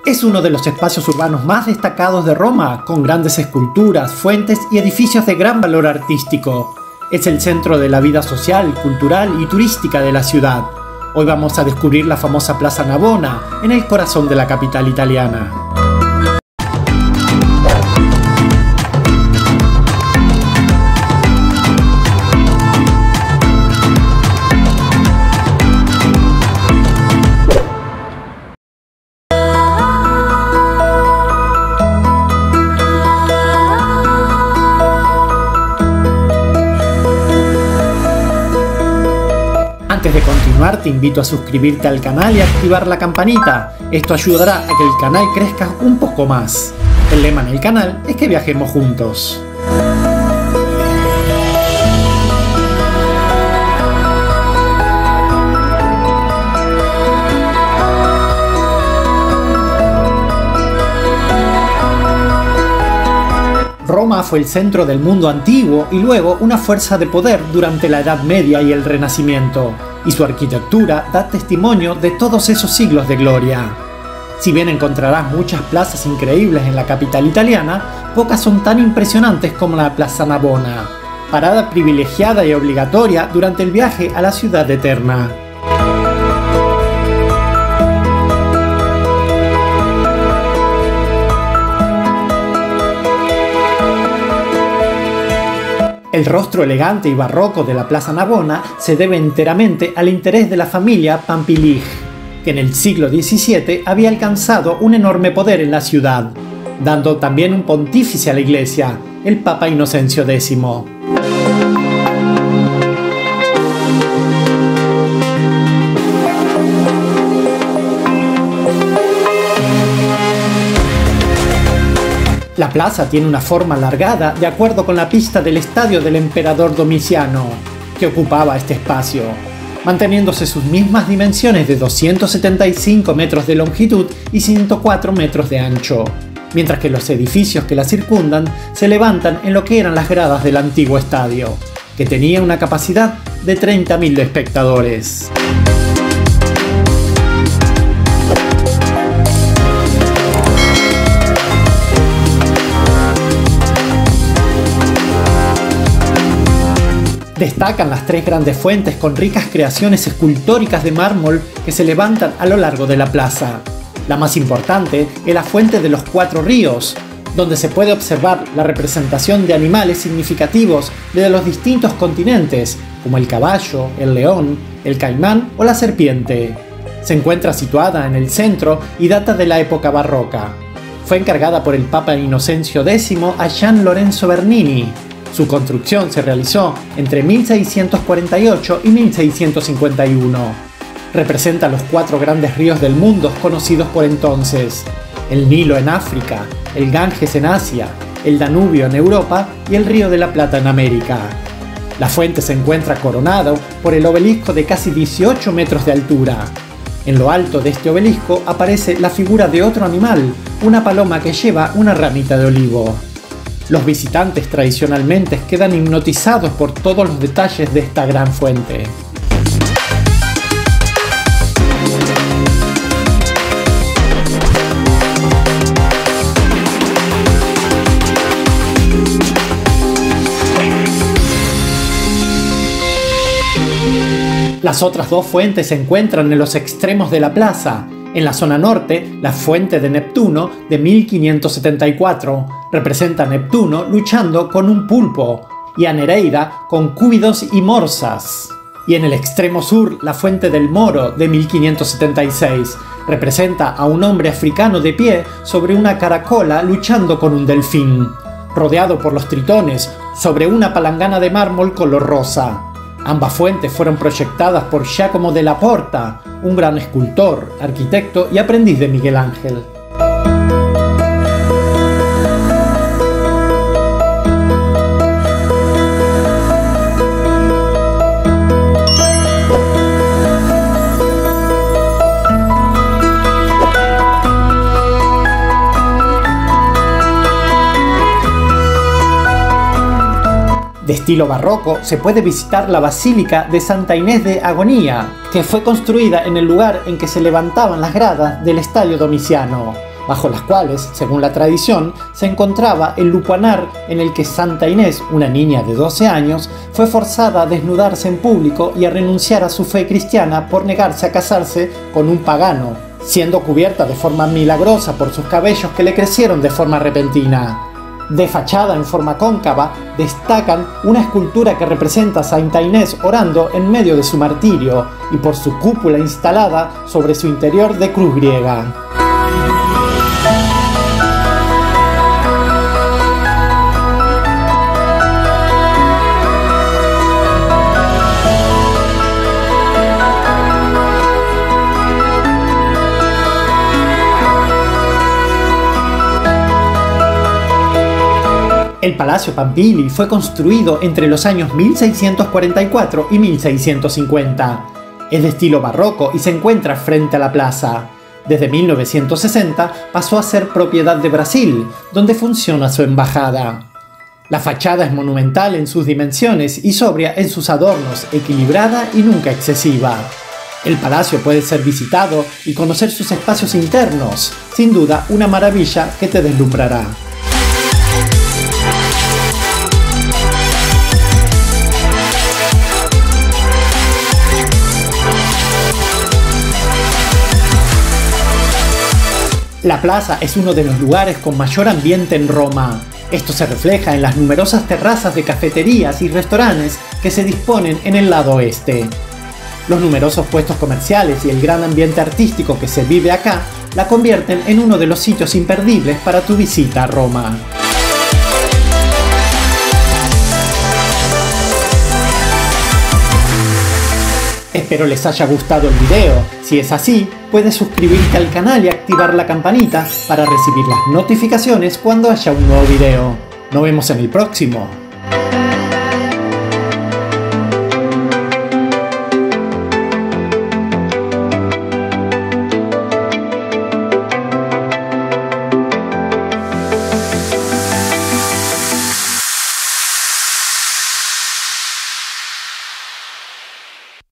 Es uno de los espacios urbanos más destacados de Roma, con grandes esculturas, fuentes y edificios de gran valor artístico. Es el centro de la vida social, cultural y turística de la ciudad. Hoy vamos a descubrir la famosa Plaza Navona, en el corazón de la capital italiana. Antes de continuar, te invito a suscribirte al canal y activar la campanita. Esto ayudará a que el canal crezca un poco más. El lema en el canal es que viajemos juntos. Roma fue el centro del mundo antiguo y luego una fuerza de poder durante la Edad Media y el Renacimiento, y su arquitectura da testimonio de todos esos siglos de gloria. Si bien encontrarás muchas plazas increíbles en la capital italiana, pocas son tan impresionantes como la Plaza Navona, parada privilegiada y obligatoria durante el viaje a la ciudad eterna. El rostro elegante y barroco de la Plaza Navona se debe enteramente al interés de la familia Pamphilj, que en el siglo XVII había alcanzado un enorme poder en la ciudad, dando también un pontífice a la iglesia, el Papa Inocencio X. La plaza tiene una forma alargada de acuerdo con la pista del estadio del emperador Domiciano, que ocupaba este espacio, manteniéndose sus mismas dimensiones de 275 metros de longitud y 104 metros de ancho, mientras que los edificios que la circundan se levantan en lo que eran las gradas del antiguo estadio, que tenía una capacidad de 30.000 espectadores. Destacan las tres grandes fuentes con ricas creaciones escultóricas de mármol que se levantan a lo largo de la plaza. La más importante es la Fuente de los Cuatro Ríos, donde se puede observar la representación de animales significativos de los distintos continentes, como el caballo, el león, el caimán o la serpiente. Se encuentra situada en el centro y data de la época barroca. Fue encargada por el Papa Inocencio X a Gian Lorenzo Bernini. Su construcción se realizó entre 1648 y 1651. Representa los cuatro grandes ríos del mundo conocidos por entonces: el Nilo en África, el Ganges en Asia, el Danubio en Europa y el Río de la Plata en América. La fuente se encuentra coronado por el obelisco de casi 18 metros de altura. En lo alto de este obelisco aparece la figura de otro animal, una paloma que lleva una ramita de olivo. Los visitantes tradicionalmente quedan hipnotizados por todos los detalles de esta gran fuente. Las otras dos fuentes se encuentran en los extremos de la plaza. En la zona norte, la Fuente de Neptuno, de 1574, representa a Neptuno luchando con un pulpo, y a Nereida con cúbidos y morsas. Y en el extremo sur, la Fuente del Moro, de 1576, representa a un hombre africano de pie sobre una caracola luchando con un delfín, rodeado por los tritones, sobre una palangana de mármol color rosa. Ambas fuentes fueron proyectadas por Giacomo della Porta, un gran escultor, arquitecto y aprendiz de Miguel Ángel. De estilo barroco, se puede visitar la Basílica de Santa Inés de Agonía, que fue construida en el lugar en que se levantaban las gradas del Estadio Domiciano. bajo las cuales, según la tradición, se encontraba el lupanar en el que Santa Inés, una niña de 12 años, fue forzada a desnudarse en público y a renunciar a su fe cristiana por negarse a casarse con un pagano, siendo cubierta de forma milagrosa por sus cabellos que le crecieron de forma repentina. De fachada en forma cóncava, destacan una escultura que representa a Santa Inés orando en medio de su martirio y por su cúpula instalada sobre su interior de cruz griega. El Palacio Pampili fue construido entre los años 1644 y 1650. Es de estilo barroco y se encuentra frente a la plaza. Desde 1960 pasó a ser propiedad de Brasil, donde funciona su embajada. La fachada es monumental en sus dimensiones y sobria en sus adornos, equilibrada y nunca excesiva. El palacio puede ser visitado y conocer sus espacios internos, sin duda una maravilla que te deslumbrará. La plaza es uno de los lugares con mayor ambiente en Roma. Esto se refleja en las numerosas terrazas de cafeterías y restaurantes que se disponen en el lado oeste. Los numerosos puestos comerciales y el gran ambiente artístico que se vive acá la convierten en uno de los sitios imperdibles para tu visita a Roma. Espero les haya gustado el video. Si es así, puedes suscribirte al canal y activar la campanita para recibir las notificaciones cuando haya un nuevo video. Nos vemos en el próximo.